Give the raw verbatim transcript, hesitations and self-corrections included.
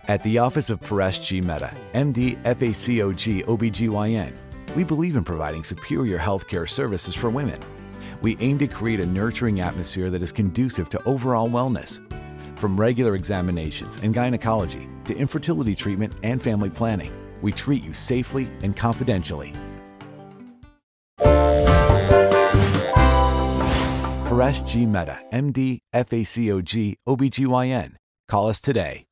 At the office of Paresh G. Mehta, M D, F A C O G, O B G Y N, we believe in providing superior healthcare services for women. We aim to create a nurturing atmosphere that is conducive to overall wellness. From regular examinations and gynecology to infertility treatment and family planning, we treat you safely and confidentially. Paresh G. Mehta, M D, F A C O G, O B G Y N. Call us today.